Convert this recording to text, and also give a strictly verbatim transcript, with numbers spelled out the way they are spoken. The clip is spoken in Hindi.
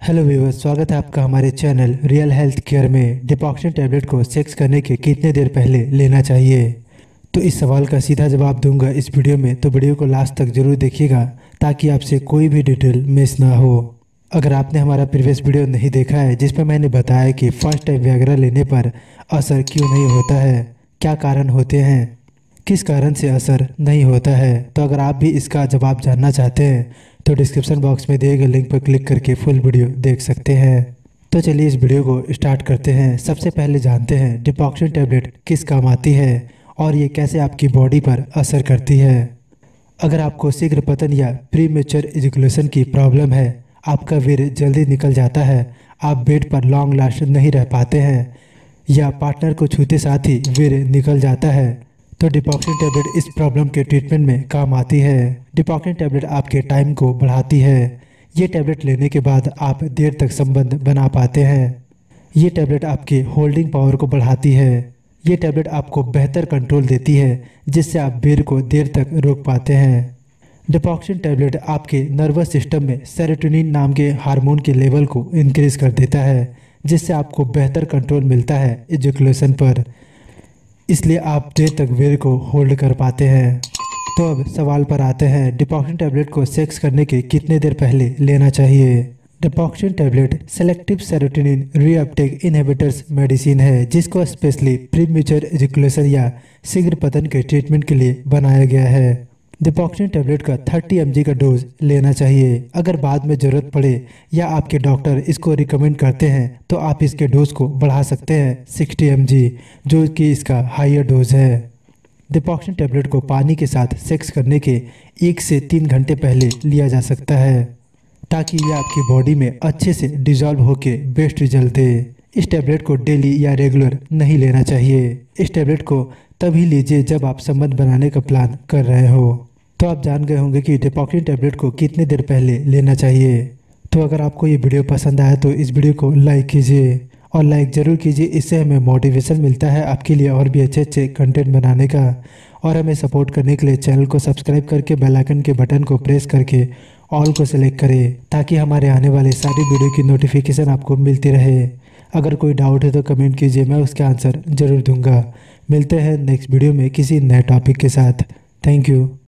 हेलो व्यूअर्स, स्वागत है आपका हमारे चैनल रियल हेल्थ केयर में। डिपॉक्सिन टैबलेट को सेक्स करने के कितने देर पहले लेना चाहिए, तो इस सवाल का सीधा जवाब दूंगा इस वीडियो में। तो वीडियो को लास्ट तक जरूर देखिएगा ताकि आपसे कोई भी डिटेल मिस ना हो। अगर आपने हमारा प्रीवियस वीडियो नहीं देखा है जिसमें मैंने बताया कि फर्स्ट टाइम वियाग्रा लेने पर असर क्यों नहीं होता है, क्या कारण होते हैं, किस कारण से असर नहीं होता है, तो अगर आप भी इसका जवाब जानना चाहते हैं तो डिस्क्रिप्शन बॉक्स में दिए गए लिंक पर क्लिक करके फुल वीडियो देख सकते हैं। तो चलिए इस वीडियो को स्टार्ट करते हैं। सबसे पहले जानते हैं डिपॉक्सिन टैबलेट किस काम आती है और ये कैसे आपकी बॉडी पर असर करती है। अगर आपको शीघ्र पतन या प्रीमेच्योर इजैकुलेशन की प्रॉब्लम है, आपका वीर्य जल्दी निकल जाता है, आप बेड पर लॉन्ग लास्ट नहीं रह पाते हैं या पार्टनर को छूते साथ ही वीर्य निकल जाता है, तो डिपॉक्सिन टैबलेट इस प्रॉब्लम के ट्रीटमेंट में काम आती है। डिपॉक्सिन टैबलेट आपके टाइम को बढ़ाती है। ये टैबलेट लेने के बाद आप देर तक संबंध बना पाते हैं। ये टैबलेट आपके होल्डिंग पावर को बढ़ाती है। ये टैबलेट आपको बेहतर कंट्रोल देती है जिससे आप वीर्य को देर तक रोक पाते हैं। डिपॉक्सिन टैबलेट आपके नर्वस सिस्टम में सेरोटोनिन नाम के हार्मोन के लेवल को इंक्रीज कर देता है जिससे आपको बेहतर कंट्रोल मिलता है इजैकुलेशन पर, इसलिए आप देर तक वीर्य को होल्ड कर पाते हैं। तो अब सवाल पर आते हैं, डिपॉक्सिन टैबलेट को सेक्स करने के कितने देर पहले लेना चाहिए। डिपॉक्सिन tablet selective serotonin reuptake inhibitors medicine है जिसको स्पेशली प्रीमेच्योर इजैकुलेशन या शीघ्र पतन के ट्रीटमेंट के लिए बनाया गया है। डिपॉक्सिन टैबलेट का तीस एम जी का डोज लेना चाहिए। अगर बाद में ज़रूरत पड़े या आपके डॉक्टर इसको रिकमेंड करते हैं तो आप इसके डोज को बढ़ा सकते हैं साठ एम जी, जो कि इसका हायर डोज है। डिपॉक्सिन टैबलेट को पानी के साथ सेक्स करने के एक से तीन घंटे पहले लिया जा सकता है ताकि यह आपकी बॉडी में अच्छे से डिजॉल्व होकर बेस्ट रिजल्ट दे। इस टैबलेट को डेली या रेगुलर नहीं लेना चाहिए। इस टैबलेट को तभी लीजिए जब आप संबंध बनाने का प्लान कर रहे हो। तो आप जान गए होंगे कि डिपॉक्सिन टैबलेट को कितने देर पहले लेना चाहिए। तो अगर आपको ये वीडियो पसंद आया तो इस वीडियो को लाइक कीजिए और लाइक ज़रूर कीजिए, इससे हमें मोटिवेशन मिलता है आपके लिए और भी अच्छे अच्छे कंटेंट बनाने का। और हमें सपोर्ट करने के लिए चैनल को सब्सक्राइब करके बेल आइकन के बटन को प्रेस करके ऑल को सेलेक्ट करें ताकि हमारे आने वाले सारी वीडियो की नोटिफिकेशन आपको मिलती रहे। अगर कोई डाउट है तो कमेंट कीजिए, मैं उसका आंसर ज़रूर दूंगा। मिलते हैं नेक्स्ट वीडियो में किसी नए टॉपिक के साथ। Thank you.